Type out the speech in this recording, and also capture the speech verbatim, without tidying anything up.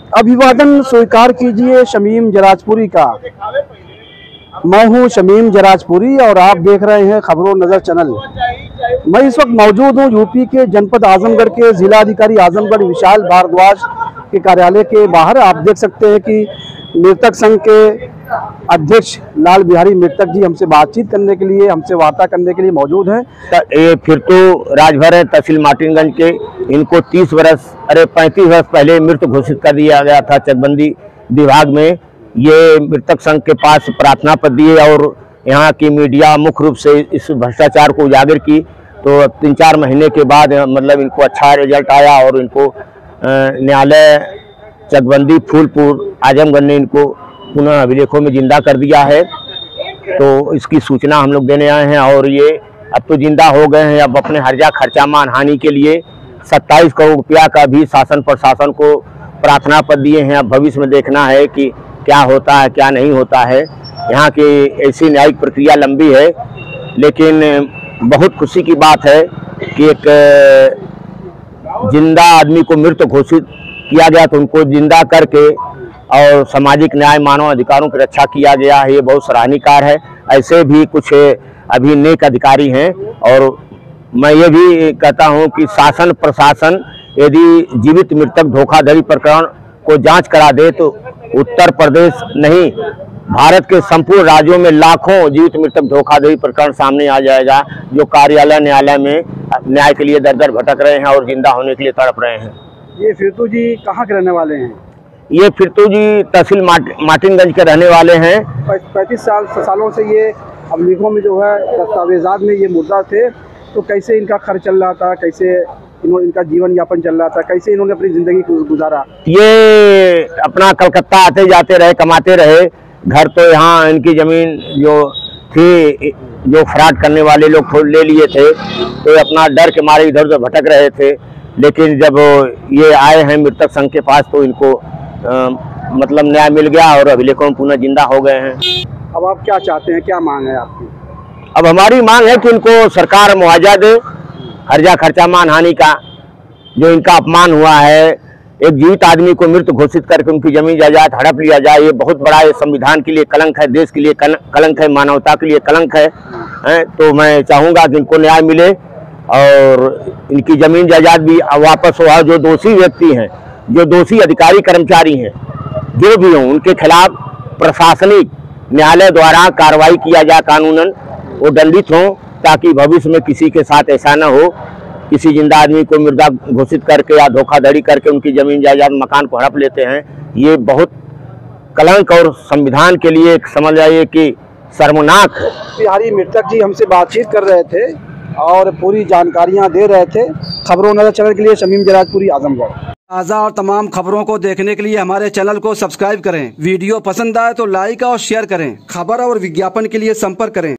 अभिवादन स्वीकार कीजिए शमीम जराजपुरी का। मैं हूं शमीम जराजपुरी और आप देख रहे हैं खबरों नजर चैनल। मैं इस वक्त मौजूद हूं यूपी के जनपद आजमगढ़ के जिलाधिकारी आजमगढ़ विशाल भारद्वाज के कार्यालय के बाहर। आप देख सकते हैं कि मृतक संघ के अध्यक्ष लाल बिहारी मृतक जी हमसे बातचीत करने के लिए, हमसे वार्ता करने के लिए मौजूद हैं। ये फिर तो राजभर है तहसील मार्टिनगंज के। इनको तीस वर्ष अरे पैंतीस वर्ष पहले मृत घोषित कर दिया गया था चकबंदी विभाग में। ये मृतक संघ के पास प्रार्थना पत्र दिए और यहाँ की मीडिया मुख्य रूप से इस भ्रष्टाचार को उजागर की। तो तीन चार महीने के बाद मतलब इनको अच्छा रिजल्ट आया और इनको न्यायालय चकबंदी फूलपुर आजमगढ़ ने इनको पुनः अभिलेखों में जिंदा कर दिया है। तो इसकी सूचना हम लोग देने आए हैं और ये अब तो जिंदा हो गए हैं। अब अपने हर्जा खर्चा मानहानि के लिए सत्ताईस करोड़ रुपया का भी शासन प्रशासन को प्रार्थना पत्र दिए हैं। अब भविष्य में देखना है कि क्या होता है क्या नहीं होता है। यहाँ की ऐसी न्यायिक प्रक्रिया लंबी है, लेकिन बहुत खुशी की बात है कि एक जिंदा आदमी को मृत घोषित किया गया तो उनको जिंदा करके और सामाजिक न्याय मानव अधिकारों की रक्षा किया गया है। ये बहुत सराहनीय कार्य है। ऐसे भी कुछ अभी नेक अधिकारी हैं और मैं ये भी कहता हूं कि शासन प्रशासन यदि जीवित मृतक धोखाधड़ी प्रकरण को जांच करा दे तो उत्तर प्रदेश नहीं भारत के संपूर्ण राज्यों में लाखों जीवित मृतक धोखाधड़ी प्रकरण सामने आ जाएगा, जो कार्यालय न्यायालय में न्याय के लिए दर दर भटक रहे हैं और जिंदा होने के लिए तड़प रहे हैं। ये फिरतू जी कहाँ के रहने वाले हैं? ये फिरतू जी तहसील मार्टिनगंज के रहने वाले हैं। पैंतीस साल सालों से ये अभिलेखों में जो है दस्तावेजात में ये मुद्दा थे। तो कैसे इनका खर्च चल रहा था, कैसे इन्होंने इनका जीवन यापन चल रहा था, कैसे इन्होंने अपनी जिंदगी गुजारा? ये अपना कलकत्ता आते जाते रहे, कमाते रहे। घर तो यहाँ इनकी जमीन जो थी जो फ्रॉड करने वाले लोग ले लिए थे, तो अपना डर के मारे इधर उधर भटक रहे थे। लेकिन जब ये आए हैं मृतक संघ के पास तो इनको आ, मतलब न्याय मिल गया और अभिलेखों में पुनः जिंदा हो गए हैं। अब आप क्या चाहते हैं, क्या मांग है आपकी? अब हमारी मांग है कि इनको सरकार मुआवजा दे हर्जा खर्चा मानहानि का। जो इनका अपमान हुआ है, एक जीवित आदमी को मृत घोषित करके उनकी जमीन जायदाद हड़प लिया जाए, ये बहुत बड़ा ये संविधान के लिए कलंक है, देश के लिए कलंक है, मानवता के लिए कलंक है, है? तो मैं चाहूँगा कि इनको न्याय मिले और इनकी जमीन जायदाद भी वापस हो। जो दोषी व्यक्ति हैं, जो दोषी अधिकारी कर्मचारी हैं, जो भी हों, उनके खिलाफ प्रशासनिक न्यायालय द्वारा कार्रवाई किया जाए, कानूनन वो दंडित हों, ताकि भविष्य में किसी के साथ ऐसा न हो। किसी जिंदा आदमी को मृदा घोषित करके या धोखाधड़ी करके उनकी जमीन जायदाद मकान को हड़प लेते हैं, ये बहुत कलंक और संविधान के लिए समझ जाइए कि शर्मनाक है। बिहारी मृतक जी हमसे बातचीत कर रहे थे और पूरी जानकारियां दे रहे थे। खबरों नजर चैनल के लिए शमीम जराजपुरी, आजमगढ़। ताज़ा और तमाम खबरों को देखने के लिए हमारे चैनल को सब्सक्राइब करें। वीडियो पसंद आए तो लाइक और शेयर करें। खबर और विज्ञापन के लिए संपर्क करें।